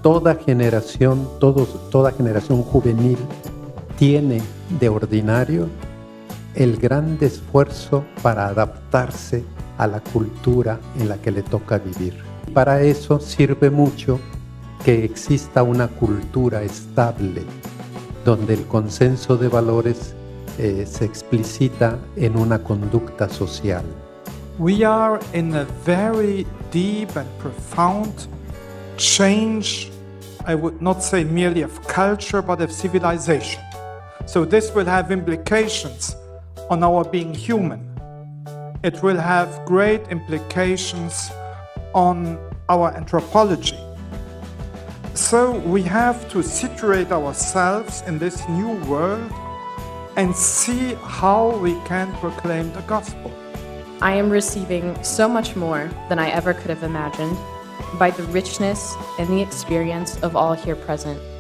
toda generación juvenil tiene de ordinario el gran esfuerzo para adaptarse a la cultura en la que le toca vivir. Para eso sirve mucho que exista una cultura estable, donde el consenso de valores se explicita en una conducta social. We are in a very deep and profound change, I would not say merely of culture, but of civilization. So this will have implications on our being human. It will have great implications on our anthropology. So we have to situate ourselves in this new world and see how we can proclaim the gospel. I am receiving so much more than I ever could have imagined by the richness and the experience of all here present.